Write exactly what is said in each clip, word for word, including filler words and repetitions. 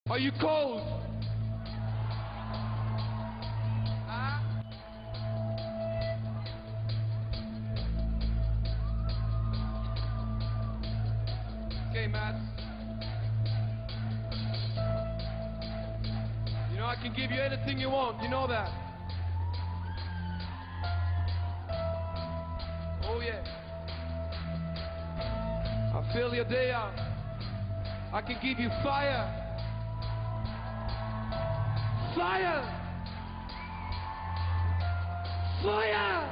Are you cold? Huh? Okay, Matt. You know I can give you anything you want, you know that? Oh yeah. I feel your day out. I can give you fire. Fire! Fire!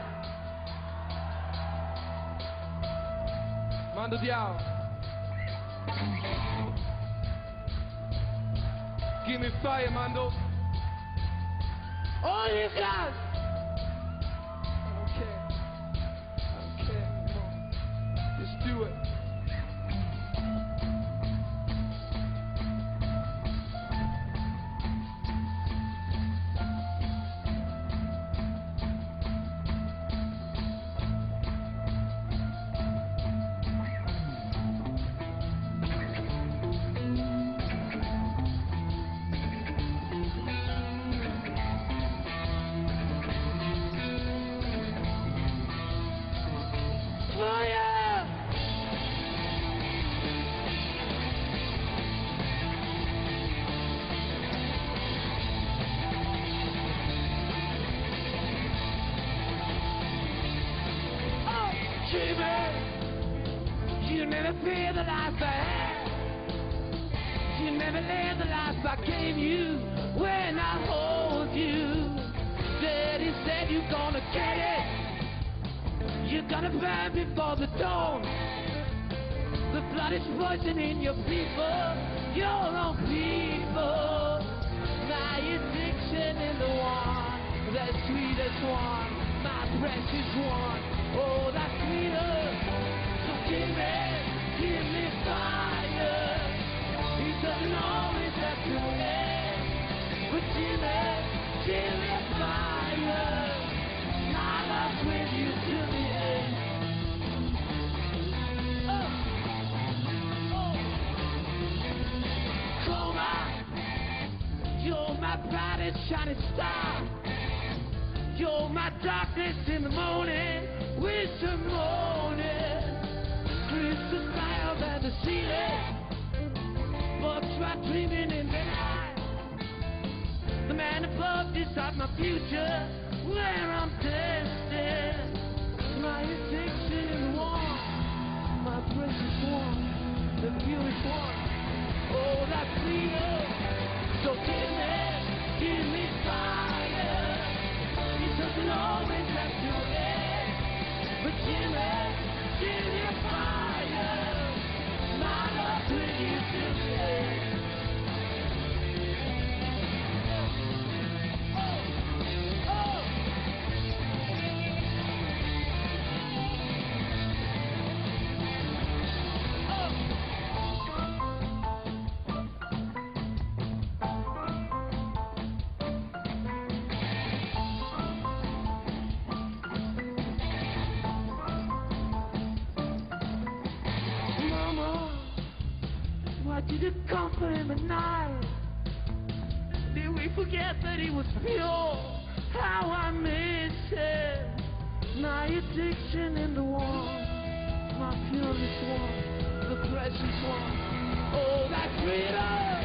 Mando Diao. Give me fire, Mando. All you got! I don't care. I don't care anymore. Just do it. You never feel the life I had. You never live the life I gave you when I hold you. Daddy said you're gonna get it. You're gonna burn before the dawn. The blood is poison in your people, your own people. My addiction in the one, the sweetest one, my precious one. Oh, that's sweeter. So give me, give me fire. He doesn't always have to end, but give me, give me fire. My love's with you till the end. Oh, oh. Coma, you're my brightest shining star. You're my darkness in the morning, winter morning. Crystal clear than the ceiling, but try dreaming in the night. The man above decides my future, where I'm destined. My addiction in the one, my precious one, the purest one. Oh, that's freedom. So give me, give me fire. It doesn't always have to end, but give me, give me fire. My love with you till the end. Oh, oh. Why did it comfort him at night? Did we forget that he was pure? How I miss him. My addiction in the one, my purest one, the precious one. Oh, that freedom.